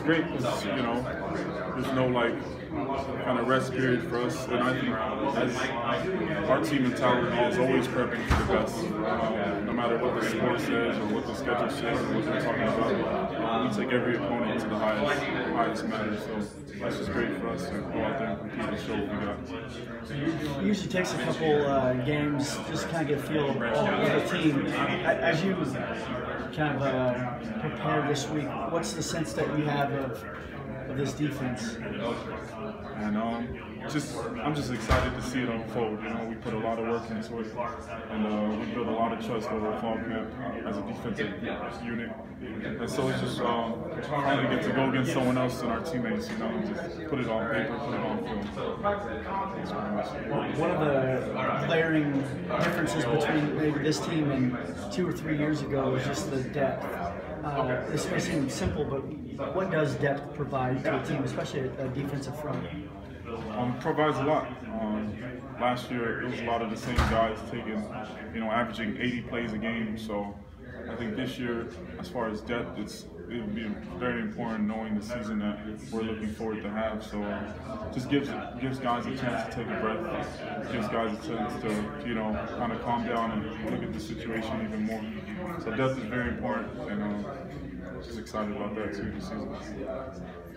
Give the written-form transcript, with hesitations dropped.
it's great because, you know, there's no like kind of rest period for us, and I think as our team mentality is always prepping for the best, no matter what the score says or what the schedule says or what they're talking about. We take every opponent to the highest matter, so that's just great for us to go out there and compete and show what we got. It usually takes a couple games just to kind of get a feel of the team. As you kind of prepare this week, what's the sense that you have of this defense? And I'm just excited to see it unfold. You know, we put a lot of work into it, and we built a lot of trust over fall camp as a defensive unit. And so it's just finally get to go against someone else and our teammates. You know, and just put it on paper, put it on film. One of the glaring differences between maybe this team and 2 or 3 years ago was just the depth. This may seem simple, but what does depth provide to a team, especially a defensive front? Provides a lot. Last year, it was a lot of the same guys taking, you know, averaging 80 plays a game. So I think this year, as far as depth, it would be very important knowing the season that we're looking forward to have. So just gives guys a chance to take a breath, gives guys a chance to, you know, kind of calm down and look at the situation even more. So depth is very important, and just excited about that too this season.